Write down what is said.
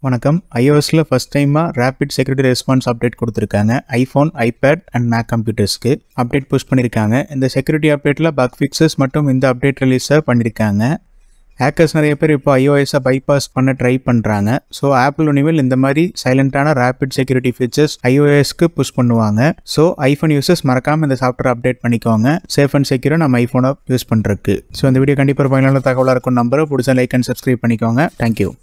வணக்கம். iOSல ஃபர்ஸ்ட் டைமா ரேபிட் செக்யூரிட்டி ரெஸ்பான்ஸ் அப்டேட் கொடுத்துருக்காங்க. iPhone, iPad அண்ட் Mac கம்ப்யூட்டர்ஸ்க்கு அப்டேட் புஷ் பண்ணியிருக்காங்க. இந்த செக்யூரிட்டி அப்டேட்டில் பக் ஃபிக்ஸஸ் மற்றும் இந்த அப்டேட் ரிலீஸை பண்ணியிருக்காங்க. ஹேக்கர்ஸ் நிறைய பேர் இப்போ iOS-ஐ பைபாஸ் பண்ண ட்ரை பண்ணுறாங்க. ஸோ ஆப்பிள் இனிமேல் இந்த மாதிரி சைலண்டான ரேபிட் செக்யூரிட்டி ஃபீச்சர்ஸ் iOS-க்கு புஷ் பண்ணுவாங்க. ஸோ ஐஃபோன் யூசர்ஸ் மறக்காமல் இந்த சாஃப்ட்வேர் அப்டேட் பண்ணிக்கோங்க. சேஃப் அண்ட் செக்யூராக நம்ம ஐஃபோனை யூஸ் பண்ணுறதுக்கு. ஸோ இந்த வீடியோ கண்டிப்பாக பயனுள்ள தகவலாக இருக்கும். நம்பரை பிடிச்ச லைக் அண்ட் சப்ஸ்கிரைப் பண்ணிக்கோங்க. தேங்க்யூ.